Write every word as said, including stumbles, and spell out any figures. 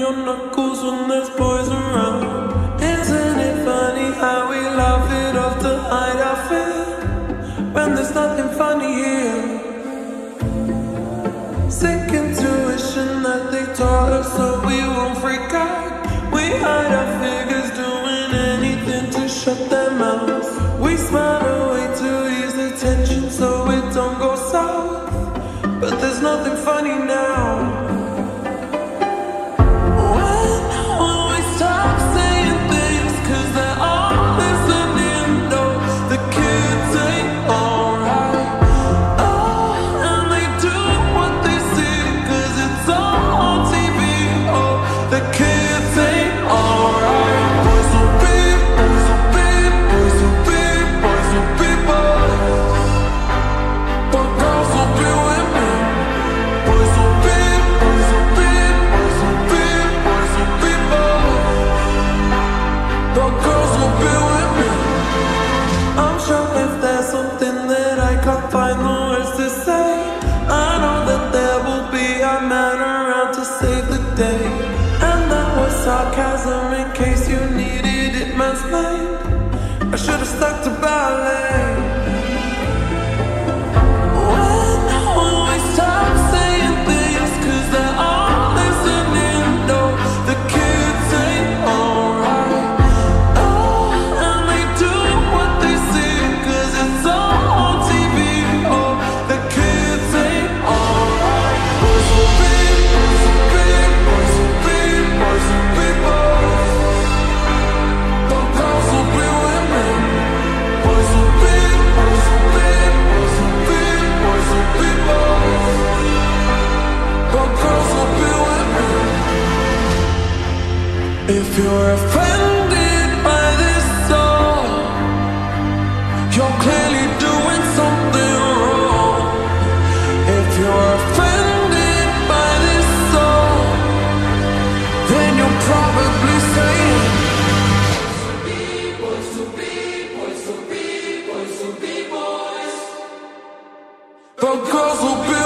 your knuckles when there's boys around. Isn't it funny how we laugh it off to hide our fear when there's nothing funny here? Sick intuition that they taught us so we won't freak out. We hide our figures doing anything to shut their mouths. We smile away to ease the tension so it don't go south. But there's nothing funny now. Find the words to say. I know that there will be a man around to save the day. And that was sarcasm in case you needed it mansplained. I should have stuck to ballet. When will we stop saying things cause they're all listening? No, the kids ain't alright. Oh, and they do what they see cause it's all on T V. If you're offended by this song, you're clearly doing something wrong. If you're offended by this song, then you're probably saying boys to be, boys to be, boys to be, boys to be, boys. But girls will be